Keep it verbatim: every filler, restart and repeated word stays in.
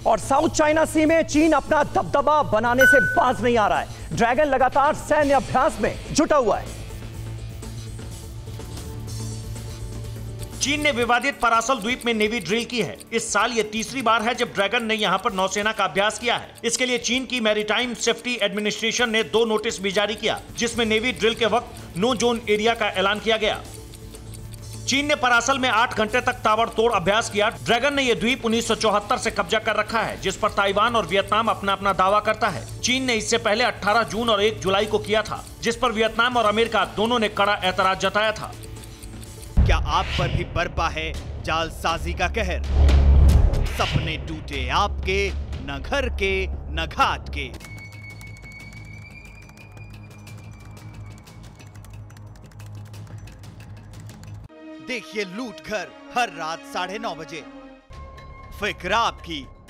और south China सी में चीन अपना दबदबा बनाने से बाज नहीं आ रहा है। ड्रैगन लगातार सैन्य अभ्यास में जुटा हुआ है। चीन ने विवादित परासल द्वीप में नेवी ड्रिल की है। इस साल ये तीसरी बार है जब ड्रैगन ने यहां पर नौसेना का अभ्यास किया है। इसके लिए चीन की मैरीटाइम सेफ्टी एडमिनिस्ट्रेशन ने दो नोटिस भी जारी किया, जिसमें नेवी ड्रिल के वक्त नो जोन एरिया का ऐलान किया गया। चीन ने परासल में आठ घंटे तक ताबड़तोड़ अभ्यास किया। ड्रैगन ने यह द्वीप उन्नीस सौ चौहत्तर से कब्जा कर रखा है, जिस पर ताइवान और वियतनाम अपना अपना दावा करता है। चीन ने इससे पहले अठारह जून और एक जुलाई को किया था, जिस पर वियतनाम और अमेरिका दोनों ने कड़ा ऐतराज जताया था। क्या आप पर भी बरपा है जालसाजी का कहर? सपने टूटे आपके, न घर के न घाट के। देखिए लूट घर हर रात साढ़े नौ बजे। फिक्र आपकी,